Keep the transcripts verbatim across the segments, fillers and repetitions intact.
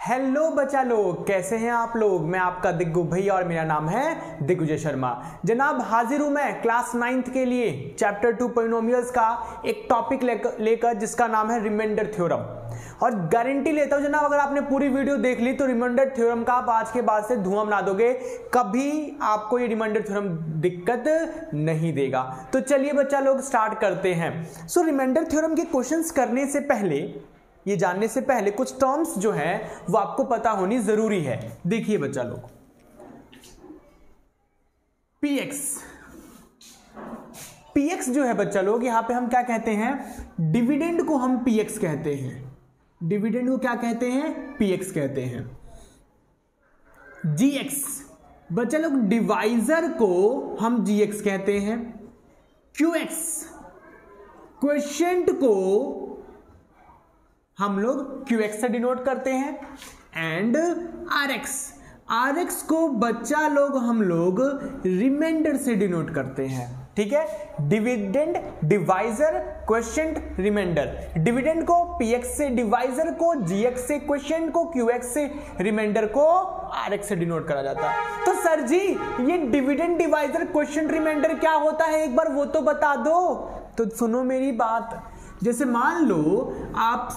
Hello बच्चा लोग, कैसे हैं आप लोग। मैं आपका दिग्गु भैया और मेरा नाम है दिग्विजय शर्मा। जनाब हाजिर हूं मैं क्लास नाइन्थ के लिए चैप्टर टू पॉलिनोमियल्स का एक टॉपिक लेकर लेकर जिसका नाम है रिमाइंडर थ्योरम। और गारंटी लेता हूं जनाब, अगर आपने पूरी वीडियो देख ली तो रिमाइंडर थ्योरम का आप आज के बाद से धुआं बना दोगे, कभी आपको ये रिमाइंडर थ्योरम दिक्कत नहीं देगा। तो चलिए बच्चा लोग स्टार्ट करते हैं। सो रिमाइंडर थ्योरम के क्वेश्चंस करने से पहले, ये जानने से पहले कुछ टर्म्स जो हैं वो आपको पता होनी जरूरी है। देखिए बच्चा लोग, पीएक्स पीएक्स जो है बच्चा लोग, यहां पे हम क्या कहते हैं, डिविडेंड को हम पीएक्स कहते हैं। डिविडेंड को क्या कहते हैं, पीएक्स कहते हैं। जीएक्स बच्चा लोग, डिवाइजर को हम जीएक्स कहते हैं। क्यूएक्स क्वोशिएंट को हम लोग क्यूएक्स से डिनोट करते हैं। एंड आरएक्स आरएक्स को बच्चा लोग हम लोग रिमाइंडर से डिनोट करते हैं। ठीक है, dividend, divisor, quotient, remainder. Dividend को पीएक्स से, डिवाइजर को जीएक्स से, क्वोशिएंट को क्यूएक्स से, रिमाइंडर को आरएक्स से डिनोट करा जाता है। तो सर जी ये डिविडेंड, डिवाइजर, क्वोशिएंट, रिमाइंडर क्या होता है, एक बार वो तो बता दो। तो सुनो मेरी बात, जैसे मान लो आप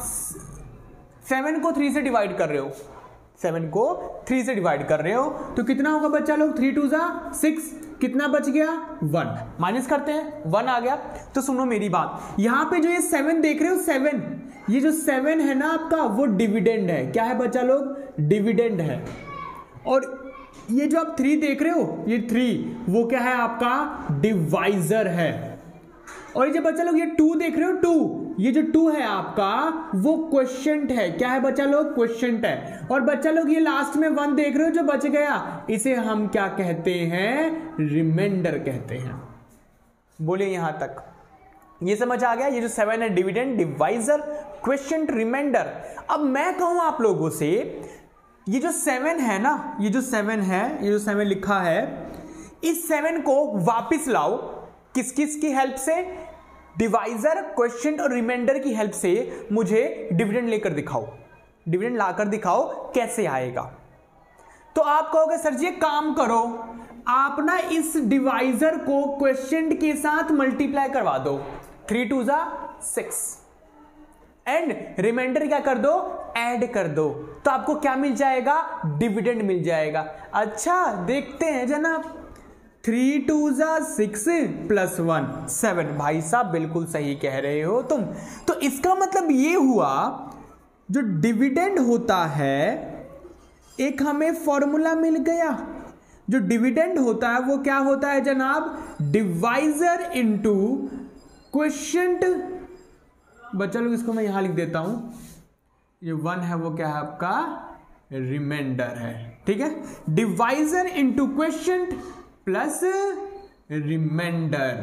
सेवन को थ्री से डिवाइड कर रहे हो, सेवन को थ्री से डिवाइड कर रहे हो तो कितना होगा बच्चा लोग, थ्री टू जा सिक्स, कितना बच गया, वन। माइनस करते हैं, वन आ गया। तो सुनो मेरी बात, यहां पे जो ये सेवन देख रहे हो, सेवन, ये जो सेवन है ना आपका, वो डिविडेंड है। क्या है बच्चा लोग, डिविडेंड है। और ये जो आप थ्री देख रहे हो, ये थ्री, वो क्या है आपका, डिवाइजर है। और ये जो बच्चा लोग ये टू देख रहे हो, टू, ये जो टू है आपका वो क्वोशिएंट है। क्या है बच्चा लोग, क्वोशिएंट है। और बच्चा लोग ये लास्ट में वन देख रहे हो जो बच गया, इसे हम क्या कहते हैं, रिमाइंडर कहते हैं। बोलिए यहां तक ये समझ आ गया। ये जो सेवन है, डिविडेंड, डिवाइजर, क्वोशिएंट, रिमाइंडर। अब मैं कहूं आप लोगों से, ये जो सेवन है ना, ये जो सेवन है, ये जो सेवन लिखा है, इस सेवन को वापिस लाओ। किस किस की हेल्प से, डिवाइजर, क्वोशिएंट और रिमाइंडर की हेल्प से मुझे डिविडेंड लेकर दिखाओ, डिविडेंड लाकर दिखाओ कैसे आएगा। तो आप कहोगे सर जी एक काम करो, आप ना इस डिवाइजर को क्वोशिएंट के साथ मल्टीप्लाई करवा दो, थ्री टू जा सिक्स, एंड रिमाइंडर क्या कर दो, ऐड कर दो, तो आपको क्या मिल जाएगा, डिविडेंड मिल जाएगा। अच्छा देखते हैं जनाब, थ्री टू जा सिक्स प्लस वन सेवन। भाई साहब बिल्कुल सही कह रहे हो तुम। तो इसका मतलब ये हुआ, जो डिविडेंड होता है, एक हमें फॉर्मूला मिल गया। जो डिविडेंड होता है वो क्या होता है जनाब, डिवाइजर इनटू क्वोशिएंट। बच्चा लोग इसको मैं यहां लिख देता हूं, ये वन है वो क्या है आपका, रिमाइंडर है। ठीक है, divisor into quotient plus remainder.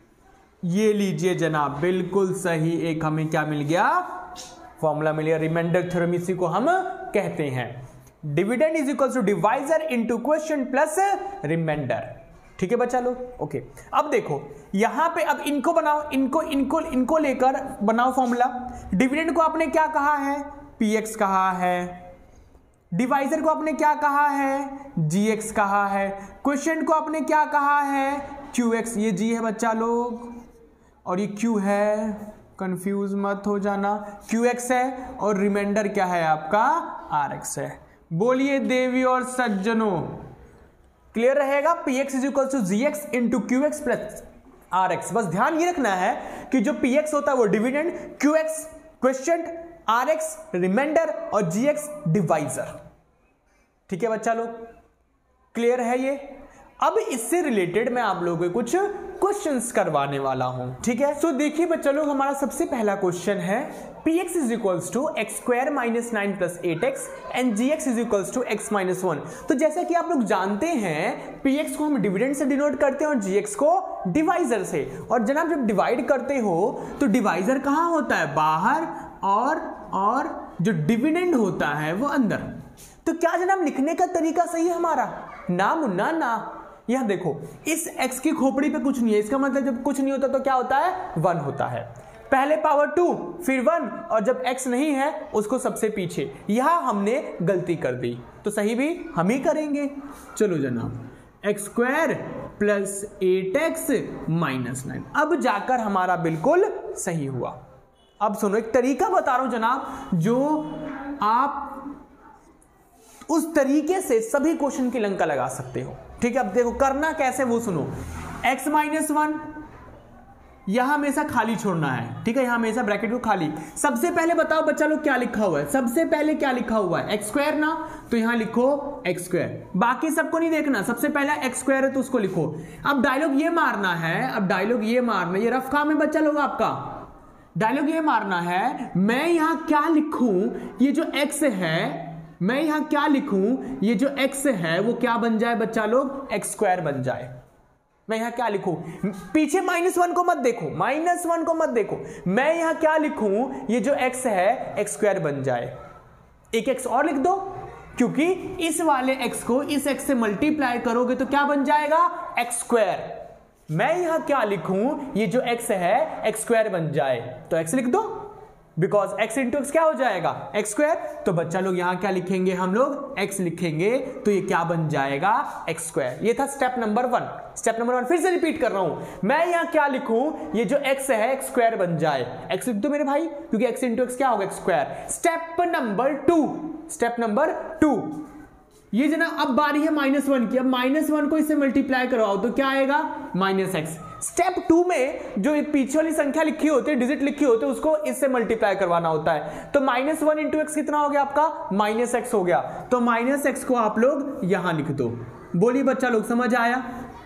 ये लीजिए जनाब, बिल्कुल सही, एक हमें क्या मिल गया, फॉर्मूला मिल गया, रिमाइंडर थ्योरम इसी को हम कहते हैं। Dividend is equal to divisor into quotient plus remainder. ठीक है बच्चा लोग, ओके। अब देखो यहां पे, अब इनको बनाओ, इनको इनको इनको लेकर बनाओ फॉर्मूला। डिविडेंड को आपने क्या कहा है, पीएक्स कहा है। डिवाइजर को आपने क्या कहा है, जीएक्स कहा है। क्वोशिएंट को आपने क्या कहा है, क्यूएक्स। ये जी है बच्चा लोग और ये क्यू है, कंफ्यूज मत हो जाना, क्यूएक्स है। और रिमाइंडर क्या है आपका, आरएक्स है। बोलिए देवी और सज्जनों, क्लियर रहेगा। Px is equal to gx into qx plus rx. बस ध्यान ये रखना है कि जो पीएक्स होता है वो dividend, qx quotient, rx remainder और जीएक्स डिवाइजर। ठीक है बच्चा लोग, क्लियर है ये। अब इससे रिलेटेड मैं आप लोगों को कुछ क्वेश्चंस करवाने वाला हूं। ठीक है, तो देखिए बच्चा लोग, हमारा सबसे पहला क्वेश्चन है, px is equals to x square minus nine plus eight x and gx is equals to x minus one. तो जैसा कि आप लोग जानते हैं, px को हम डिविडेंड से डिनोट करते हैं और gx को डिवाइजर से। और जनाब जब डिवाइड करते हो तो डिवाइजर कहां होता है, बाहर, और और जो डिविडेंड होता है वो अंदर। तो क्या जनाब लिखने का तरीका सही है हमारा, ना मुन्ना ना। यहां देखो, इस x की खोपड़ी पे कुछ नहीं है, इसका मतलब जब कुछ नहीं होता तो क्या होता है, वन होता है। पहले पावर टू फिर वन, और जब x नहीं है उसको सबसे पीछे। यहां हमने गलती कर दी, तो सही भी हम ही करेंगे। चलो जनाब, x square plus eight x minus nine, अब जाकर हमारा बिल्कुल सही हुआ। अब सुनो, एक तरीका बता रहा हूं जनाब, जो आप उस तरीके से सभी क्वेश्चन की लंका लगा सकते हो। ठीक है, अब देखो करना कैसे वो सुनो। x माइनस वन यहां हमेशा खाली छोड़ना है। ठीक है, यहां हमेशा ब्रैकेट को खाली। सबसे पहले बताओ बच्चा लोग क्या लिखा हुआ है, सबसे पहले क्या लिखा हुआ है, एक्स स्क्वायर ना, तो यहां लिखो एक्स स्क्वायर। बाकी सबको नहीं देखना, सबसे पहला एक्स स्क्वायर है तो उसको लिखो। अब डायलॉग ये मारना है, अब डायलॉग ये मारना, ये रफ काम है बच्चा लोग आपका। डायलॉग ये मारना है, मैं यहां क्या लिखूं, ये जो एक्स है, मैं यहां क्या लिखूं, ये जो x है वो क्या बन जाए बच्चा लोग, एक्स स्क्वायर बन जाए। मैं यहां क्या लिखूं, पीछे माइनस वन को मत देखो, माइनस वन को मत देखो, मैं यहां क्या लिखूं, ये जो x है एक्स स्क्वायर बन जाए। एक x और लिख दो, क्योंकि इस वाले x को इस x से मल्टीप्लाई करोगे तो क्या बन जाएगा, एक्स स्क्वायर। मैं यहां क्या लिखूं, ये जो x है एक्स स्क्वायर बन जाए, तो x लिख दो, बिकॉज x इंटू एक्स क्या हो जाएगा, एक्स स्क्वायर। तो बच्चा लोग यहां क्या लिखेंगे, हम लोग x लिखेंगे, तो ये क्या बन जाएगा, एक्स स्क्वायर। ये था step number one. Step number one फिर से रिपीट कर रहा हूं, मैं यहां क्या लिखूं, ये जो x है एक्स स्क्वायर बन जाए। x लिख दो मेरे भाई, क्योंकि x इंटू एक्स क्या होगा, x square. Step number two, step number two, ये जना अब बारी है माइनस वन की। अब माइनस वन को इससे मल्टीप्लाई करवाओ तो क्या आएगा, माइनस एक्स। स्टेप टू में जो पीछे वाली संख्या लिखी होती है, डिजिट लिखी होती है, उसको इससे मल्टीप्लाई करवाना होता है। तो माइनस वन इंटू एक्स कितना हो गया आपका, माइनस एक्स हो गया। तो माइनस एक्स को आप लोग यहां लिख दो। बोलिए बच्चा लोग, समझ आया?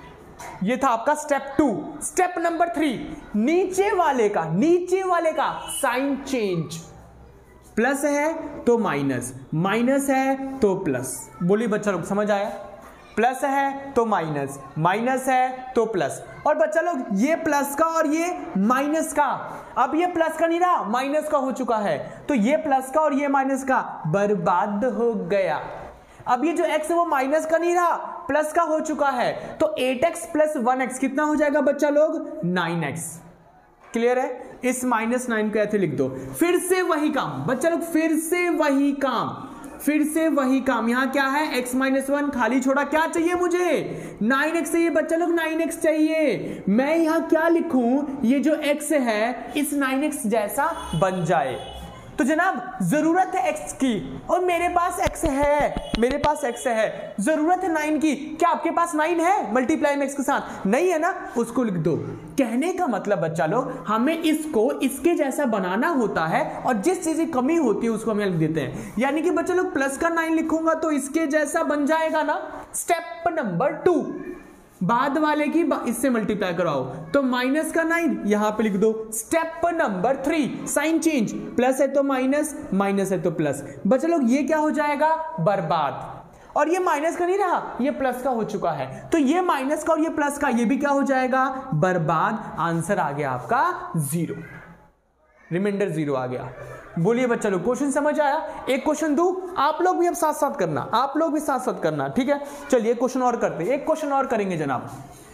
ये था आपका step two. Step number three, नीचे वाले का नीचे वाले का साइन चेंज। प्लस है तो माइनस, माइनस है तो प्लस। बोलिए बच्चा लोग, समझ आया? प्लस है तो माइनस, माइनस है तो प्लस। और बच्चा लोग ये प्लस का और ये माइनस का, अब ये प्लस का नहीं रहा, माइनस का हो चुका है। तो ये प्लस का और ये माइनस का बर्बाद हो गया। अब ये जो x है वो माइनस का नहीं रहा, प्लस का हो चुका है। तो eight x plus one x कितना हो जाएगा बच्चा लोग, नाइन एक्स। क्लियर है? इस माइनस नाइन को ऐसे लिख दो। फिर से वही काम बच्चा लोग, फिर से वही काम, फिर से वही काम। यहां क्या है, x माइनस वन खाली छोड़ा, क्या चाहिए मुझे, नाइन एक्स चाहिए बच्चा लोग, नाइन एक्स चाहिए। मैं यहां क्या लिखूं, ये जो x है इस नाइन एक्स जैसा बन जाए। तो जनाब जरूरत है x की, और मेरे पास x है, मेरे पास x है, जरूरत है नाइन की। क्या आपके पास नाइन है मल्टीप्लाई में x के साथ? नहीं है ना, उसको लिख दो। कहने का मतलब बच्चा लोग, हमें इसको इसके जैसा बनाना होता है, और जिस चीज की कमी होती है उसको हम लिख देते हैं। यानी कि बच्चा लोग प्लस का नाइन लिखूंगा तो इसके जैसा बन जाएगा ना। स्टेप नंबर टू, बाद वाले की इससे मल्टीप्लाई कराओ, तो माइनस का नाइन यहां पे लिख दो। Step number three, sign change, plus है तो माइनस, माइनस है तो प्लस। बच्चा लोग ये क्या हो जाएगा, बर्बाद। और ये माइनस का नहीं रहा, ये प्लस का हो चुका है। तो ये माइनस का और ये प्लस का, ये भी क्या हो जाएगा, बर्बाद। आंसर आ गया आपका जीरो, रिमाइंडर जीरो आ गया। बोलिए बच्चा लोग, क्वेश्चन समझ आया? एक क्वेश्चन दूं, आप लोग भी अब साथ साथ करना, आप लोग भी साथ साथ करना, ठीक है? चलिए क्वेश्चन और करते हैं, एक क्वेश्चन और करेंगे जनाब,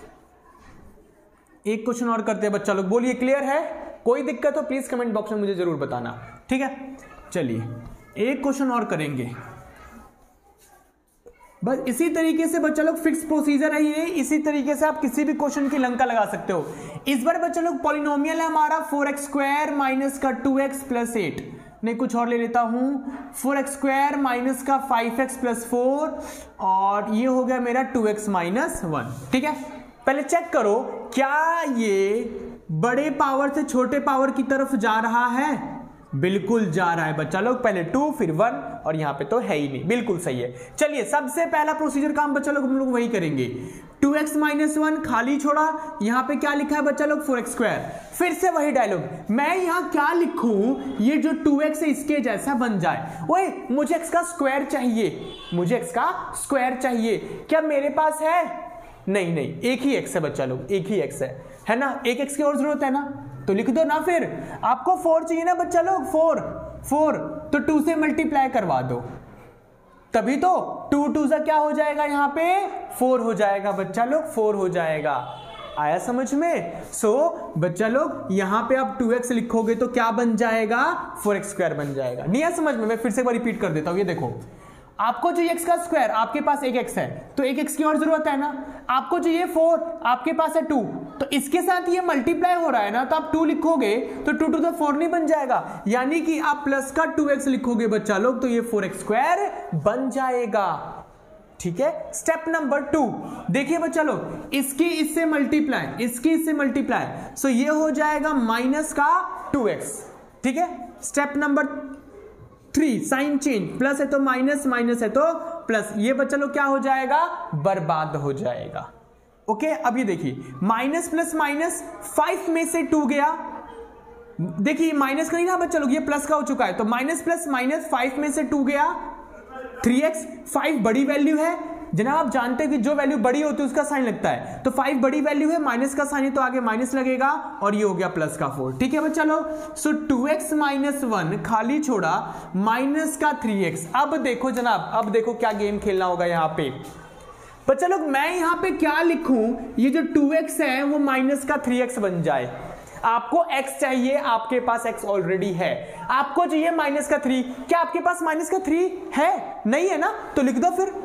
एक क्वेश्चन और करते हैं बच्चा लोग। बोलिए क्लियर है? कोई दिक्कत हो प्लीज कमेंट बॉक्स में मुझे जरूर बताना, ठीक है? चलिए एक क्वेश्चन और करेंगे, बस इसी तरीके से बच्चा लोग फिक्स प्रोसीजर है ये, इसी तरीके से आप किसी भी क्वेश्चन की लंका लगा सकते हो। इस बार बच्चा लोग पॉलिनोमियल है हमारा फोर एक्स स्क्वायर माइनस का टू एक्स प्लस एट, नहीं कुछ और ले लेता हूं, फोर एक्स स्क्वायर माइनस का फाइव एक्स प्लस फोर, और ये हो गया मेरा टू एक्स माइनस वन। ठीक है, पहले चेक करो क्या ये बड़े पावर से छोटे पावर की तरफ जा रहा है। बिल्कुल जा रहा है बच्चा लोग, पहले टू फिर वन, और यहां पे तो है ही नहीं, बिल्कुल सही है। चलिए सबसे पहला प्रोसीजर काम बच्चा लोग हम लोग वही करेंगे। टू एक्स माइनस वन खाली छोड़ा, यहां पे क्या लिखा है बच्चा लोग, फोर एक्स स्क्वायर। फिर से वही डायलॉग, मैं यहां क्या लिखूं, ये जो टू एक्स है इसके जैसा बन जाए। ओए मुझे x का स्क्वायर चाहिए, मुझे x का स्क्वायर चाहिए। क्या मेरे पास है? नहीं नहीं, एक ही x है बच्चा लोग, एक ही x है, है ना? एक x की और जरूरत है ना, तो लिख दो ना। फिर आपको फोर चाहिए ना बच्चा लोग, फोर फोर तो टू से मल्टीप्लाई करवा दो, तभी तो टू टू से क्या हो जाएगा, यहां पे फोर हो जाएगा बच्चा लोग, फोर हो जाएगा। आया समझ में? सो so, बच्चा लोग यहाँ पे आप टू एक्स लिखोगे तो क्या बन जाएगा? फोर एक्स स्क्वायर बन जाएगा। नहीं आया समझ में? मैं फिर से एक बार रिपीट कर देता हूँ। ये देखो, आपको चाहिए x का स्क्वायर, आपके पास एक x है तो एक x की और जरूरत है ना। आपको चाहिए फोर, आपके पास है टू, तो इसके साथ ये मल्टीप्लाई हो रहा है ना, तो आप टू लिखोगे तो टू टू तो फोर नहीं बन जाएगा, यानी कि आप प्लस का टू एक्स लिखोगे बच्चा लोग तो ये फोर एक्स स्क्वायर बन जाएगा। ठीक है, स्टेप नंबर टू देखिए बच्चा लोग, इसकी इससे मल्टीप्लाई, इसकी इससे मल्टीप्लाई, सो ये हो जाएगा माइनस का टू एक्स। ठीक है, step number three sign change, plus है तो माइनस, माइनस है तो प्लस, ये बच्चा लोग क्या हो जाएगा? बर्बाद हो जाएगा। ओके, अब ये देखिए माइनस प्लस माइनस, फाइव में से टू गया, देखिए माइनस का नहीं ना बच्चा लोग, ये प्लस का हो चुका है, तो माइनस प्लस माइनस, फाइव में से टू गया थ्री एक्स। फाइव बड़ी वैल्यू है जनाब, आप जानते हैं कि जो वैल्यू बड़ी होती है उसका साइन लगता है, तो फाइव बड़ी वैल्यू है, माइनस का साइन है तो आगे माइनस लगेगा और ये हो गया प्लस का फोर। ठीक है बच्चा लोग, so two x minus one खाली छोड़ा, माइनस का थ्री एक्स। अब देखो जनाब, अब देखो क्या गेम खेलना होगा यहाँ पे बच्चा लोग। मैं यहाँ पे क्या लिखूं, ये जो टू एक्स है वो माइनस का थ्री एक्स बन जाए। आपको x चाहिए, आपके पास x ऑलरेडी है, आपको चाहिए माइनस का थ्री, क्या आपके पास माइनस का थ्री है? नहीं है ना, तो लिख दो फिर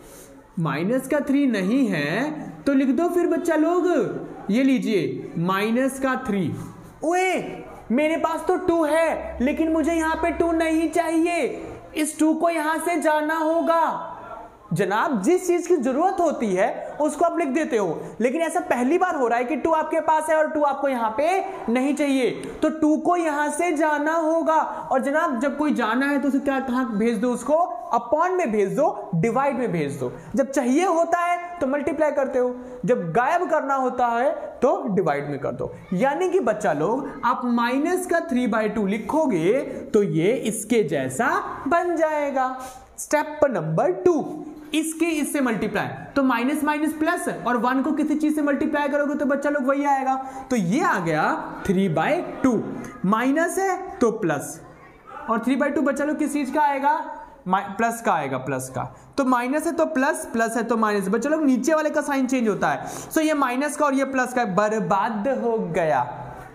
माइनस का थ्री नहीं है तो लिख दो फिर बच्चा लोग, ये लीजिए माइनस का थ्री। ओए मेरे पास तो टू है लेकिन मुझे यहां पे टू नहीं चाहिए, इस टू को यहां से जाना होगा। जनाब जिस चीज की जरूरत होती है उसको आप लिख देते हो, लेकिन ऐसा पहली बार हो रहा है कि टू आपके पास है और टू आपको यहां पे नहीं चाहिए, तो टू को यहां से जाना होगा। और जनाब जब कोई जाना है तो उसे क्या कहां भेज दो? उसको अपॉन में भेज दो, डिवाइड में भेज दो। जब चाहिए होता है तो मल्टीप्लाई करते हो, जब गायब करना होता है तो डिवाइड में कर दो। यानी कि बच्चा लोग आप माइनस का थ्री बाई टू लिखोगे तो ये इसके जैसा बन जाएगा। स्टेप नंबर टू, इसके इससे मल्टीप्लाई, तो माइनस माइनस प्लस, और वन को किसी चीज से मल्टीप्लाई करोगे तो बच्चा लोग वही आएगा। तो ये आ गया थ्री बाई टू, माइनस है तो प्लस, और थ्री बाई टू बच्चा लोग किस चीज का आएगा? प्लस का आएगा, प्लस का। तो माइनस है तो प्लस, प्लस है तो माइनस, बच्चा लोग नीचे वाले का साइन चेंज होता है। सो ये माइनस का और ये प्लस का बर्बाद हो गया।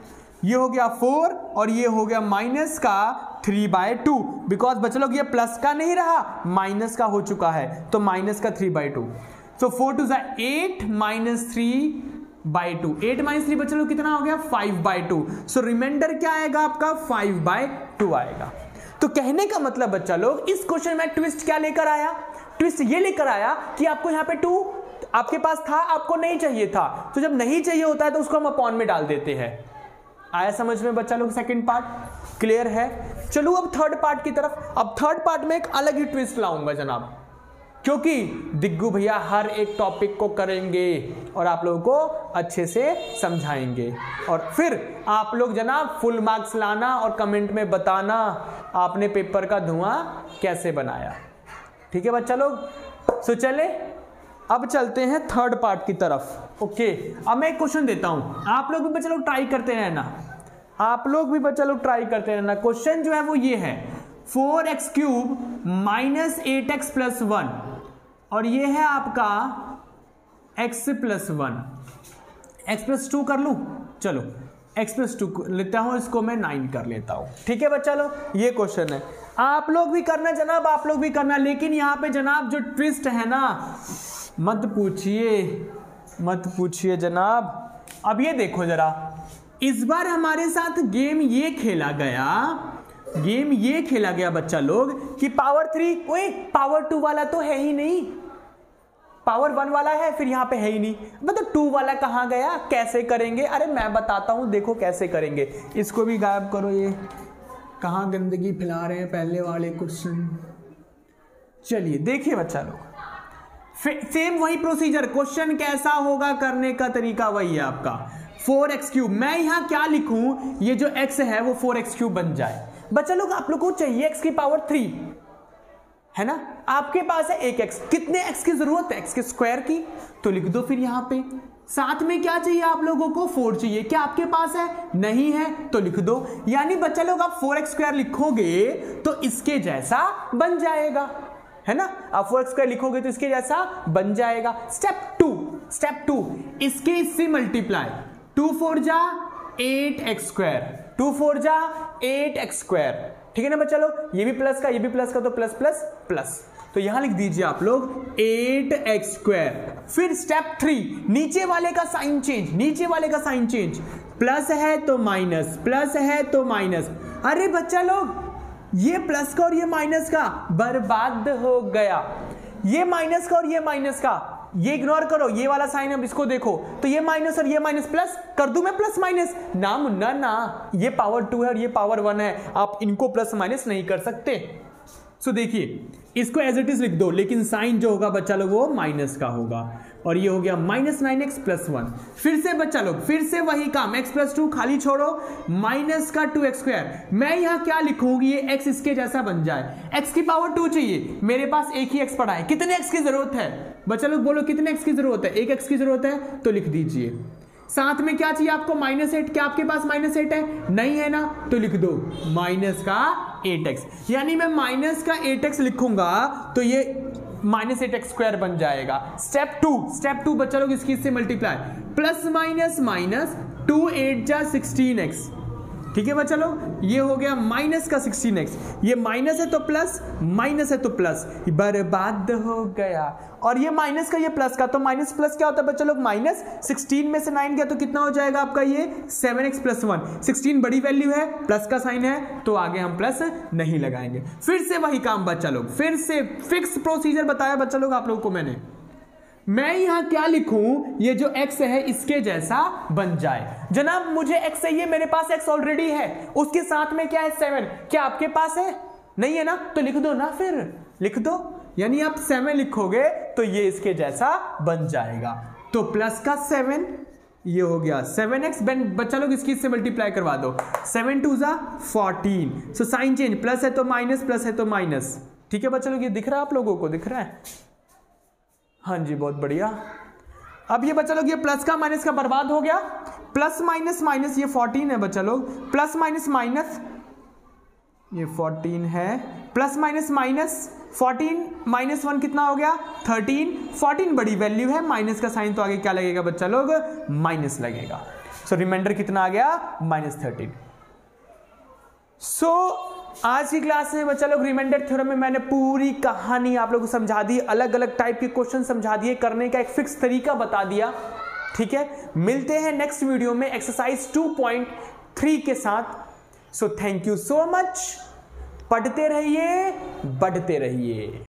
ये हो गया फोर और ये हो गया माइनस का थ्री बाय टू, बिकॉज बच्चा लोग ये प्लस का नहीं रहा, माइनस का हो चुका है, तो माइनस का three by two. So four two ज़ा eight minus three by two, eight minus three बच्चा लोग कितना हो गया? Five by two. So remainder क्या आएगा आपका? फाइव बाई टू आएगा। तो कहने का मतलब बच्चा लोग इस क्वेश्चन में ट्विस्ट क्या लेकर आया? ट्विस्ट ये लेकर आया कि आपको यहाँ पे टू आपके पास था, आपको नहीं चाहिए था, तो जब नहीं चाहिए होता है तो उसको हम अपॉन में डाल देते हैं। आया समझ में बच्चा लोग? सेकंड पार्ट क्लियर है? चलो अब थर्ड पार्ट की तरफ। अब थर्ड पार्ट में एक अलग ही ट्विस्ट लाऊंगा जनाब, क्योंकि दिग्गू भैया हर एक टॉपिक को करेंगे और आप लोगों को अच्छे से समझाएंगे, और फिर आप लोग जनाब फुल मार्क्स लाना और कमेंट में बताना आपने पेपर का धुआं कैसे बनाया। ठीक है बच्चा लोग? सो चले अब चलते हैं थर्ड पार्ट की तरफ। ओके, अब मैं एक क्वेश्चन देता हूं, आप लोग भी बच्चा लोग ट्राई करते रहना, आप लोग भी बच्चा लोग ट्राई करते रहना। क्वेश्चन जो है वो ये है, four x cube minus eight x plus one, और ये है आपका x plus one, x plus two कर लूं, चलो x प्लस टू लेता हूं, इसको मैं नाइन कर लेता हूं। ठीक है बच्चा लोग, ये क्वेश्चन है, आप लोग भी करना जनाब, आप लोग भी करना। लेकिन यहां पे जनाब जो ट्विस्ट है ना, मत पूछिए मत पूछिए जनाब। अब ये देखो जरा, इस बार हमारे साथ गेम ये खेला गया गेम ये खेला गया बच्चा लोग कि पावर थ्री, ओए पावर टू वाला तो है ही नहीं, पावर वन वाला है, फिर यहां पे है ही नहीं, मतलब टू वाला कहां गया, कैसे करेंगे? अरे मैं बताता हूं, देखो कैसे करेंगे। इसको भी गायब करो, ये कहां गंदगी फैला रहे हैं पहले वाले क्वेश्चन। चलिए देखिए बच्चा लोग, सेम वही प्रोसीजर, क्वेश्चन कैसा होगा, करने का तरीका वही है आपका। फोर एक्स क्यूब, मैं यहां क्या लिखूं, ये जो x है वो फोर एक्स क्यूब बन जाए। बच्चा लोग आप लोग को चाहिए x की पावर थ्री, है ना, आपके पास है एक x, कितने x की जरूरत है? x के स्क्वायर की, तो लिख दो फिर यहां पे। साथ में क्या चाहिए आप लोगों को? फोर चाहिए, क्या आपके पास है? नहीं है, तो लिख दो। यानी बच्चा लोग आप फोर एक्स स्क्वायर लिखोगे तो इसके जैसा बन जाएगा, है ना, आप फोर एक्स स्क्वायर लिखोगे तो इसके जैसा बन जाएगा। स्टेप टू, स्टेप टू, इसके इससे मल्टीप्लाई, टू फोर जा eight x square, two four जा एट एक्स स्क्वायर, ठीक है ना बच्चा लोग, ये भी प्लस का ये भी प्लस का, तो प्लस प्लस प्लस, तो यहां लिख दीजिए आप लोग एट एक्स स्क्वायर। फिर स्टेप थ्री, नीचे वाले का साइन चेंज, नीचे वाले का साइन चेंज, प्लस है तो माइनस, प्लस है तो माइनस, अरे बच्चा लोग ये प्लस का और ये माइनस का बर्बाद हो गया, ये माइनस का और ये माइनस का, ये इग्नोर करो, ये वाला साइन अब इसको देखो, तो ये माइनस और ये माइनस प्लस कर दूं मैं, प्लस माइनस ना मुन्ना ना, ये पावर टू है और ये पावर वन है, आप इनको प्लस माइनस नहीं कर सकते। सो देखिए इसको एज इट इज लिख दो, लेकिन साइन जो होगा बच्चा लोग वो माइनस का होगा, और ये हो गया minus nine x plus one. फिर से बच्चा लोग फिर से वही काम, x प्लस टू खाली छोड़ो, माइनस का टू एक्स स्क्वायर, मैं यहां क्या लिखूंगी, ये x इसके जैसा बन जाए, x की पावर टू चाहिए, मेरे पास एक ही x पड़ा है, कितने x की जरूरत है बच्चा लोग, बोलो कितने x की जरूरत है, एक x की जरूरत है, तो लिख दीजिए। साथ में क्या चाहिए आपको, माइनस एट, क्या आपके पास माइनस एट है, नहीं है ना, तो लिख दो माइनस का एट एक्स, यानी मैं माइनस का एट एक्स लिखूंगा तो ये माइनस एट एक्स स्क्वायर बन जाएगा। स्टेप टू, स्टेप टू बच्चा लोग इसकी इससे multiply, plus minus minus, two eight जा सिक्सटीन एक्स, ठीक है बच्चा लोग, ये हो गया माइनस का सिक्सटीन एक्स, ये माइनस है तो प्लस, माइनस है तो प्लस, बर्बाद हो गया, और ये माइनस का ये प्लस का, तो माइनस प्लस क्या होता है बच्चा लोग, माइनस, सिक्सटीन में से नाइन गया तो कितना हो जाएगा आपका ये seven x plus one, sixteen बड़ी वैल्यू है, प्लस का साइन है, तो आगे हम प्लस नहीं लगाएंगे। फिर से वही काम बच्चा लोग, फिर से फिक्स प्रोसीजर बताया बच्चा लोग आप लोगों को मैंने, मैं यहां क्या लिखूं, ये जो x है इसके जैसा बन जाए, जनाब मुझे x चाहिए, मेरे पास x ऑलरेडी है, उसके साथ में क्या है सेवन, क्या आपके पास है, नहीं है ना, तो लिख दो ना, फिर लिख दो, यानी आप सेवन लिखोगे तो ये इसके जैसा बन जाएगा, तो प्लस का सेवन, ये हो गया सेवन एक्स, बच्चा लोग इसकी इससे मल्टीप्लाई करवा दो, सेवन टू जा fourteen, so sign change, plus है तो माइनस, प्लस है तो माइनस, ठीक है बच्चा लोग, ये दिख रहा है आप लोगों को, दिख रहा है, हाँ जी बहुत बढ़िया। अब ये बच्चा लोग ये प्लस का माइनस का बर्बाद हो गया, प्लस माइनस माइनस, ये फोर्टीन है बच्चा लोग, प्लस माइनस माइनस, ये फोर्टीन है, plus minus minus, fourteen minus one कितना हो गया, थर्टीन, फोर्टीन बड़ी वैल्यू है, माइनस का साइन तो आगे क्या लगेगा बच्चा लोग, माइनस लगेगा, सो रिमाइंडर कितना आ गया, माइनस थर्टीन। सो आज की क्लास में बच्चा लोग रिमाइंडर थ्योरम में मैंने पूरी कहानी आप लोगों को समझा दी, अलग अलग टाइप के क्वेश्चन समझा दिए, करने का एक फिक्स तरीका बता दिया, ठीक है। मिलते हैं नेक्स्ट वीडियो में एक्सरसाइज टू पॉइंट थ्री के साथ। So thank you so much, पढ़ते रहिए, बढ़ते रहिए।